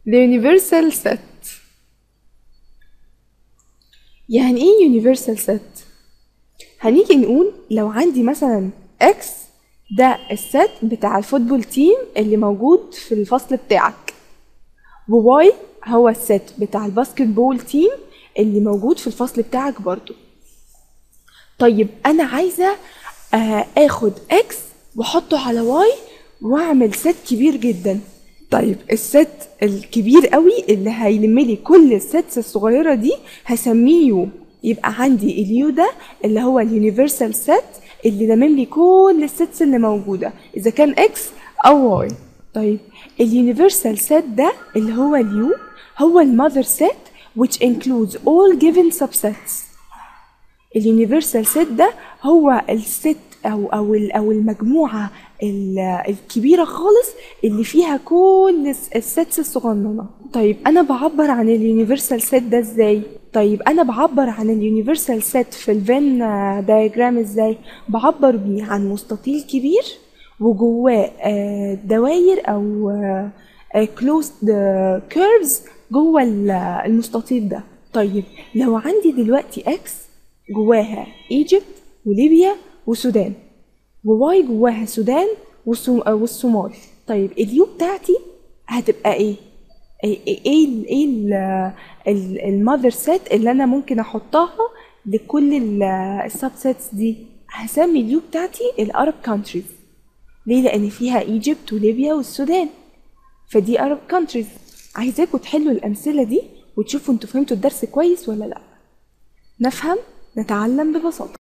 The universal set. يعني ايه universal set؟ هنيجي نقول لو عندي مثلا X، ده الست بتاع الفوتبول تيم اللي موجود في الفصل بتاعك، وواي هو الست بتاع الباسكت بول تيم اللي موجود في الفصل بتاعك برضو. طيب انا عايزة اخد اكس واحطه على واي واعمل ست كبير جدا. طيب الست الكبير قوي اللي هيلملي كل السيتس الصغيرة دي هسميه يو. يبقى عندي اليو ده اللي هو اليونيفرسال ست اللي لمم لي كل السيتس اللي موجودة اذا كان اكس او واي. طيب اليونيفرسال ست ده اللي هو اليو هو المذر ست which includes all given subsets. اليونيفرسال ست ده هو الست او المجموعه الكبيره خالص اللي فيها كل السيتس الصغننه. طيب انا بعبر عن اليونيفرسال ست ده ازاي؟ طيب انا بعبر عن اليونيفرسال ست في الفين دايجرام ازاي؟ بعبر بيه عن مستطيل كبير وجواه دواير او closed curves جوه المستطيل ده. طيب لو عندي دلوقتي اكس جواها ايجيبت وليبيا والسودان، وواي جواها السودان والصومال، طيب اليو بتاعتي هتبقى ايه؟ المذر سيت اللي انا ممكن احطها لكل السبسيتس دي؟ هسمي اليو بتاعتي الارب كانتريز. ليه؟ لان فيها ايجيبت وليبيا والسودان، فدي ارب كانتريز. عايزاكم تحلوا الامثله دي وتشوفوا انتوا فهمتوا الدرس كويس ولا لا. نفهم، نتعلم ببساطه.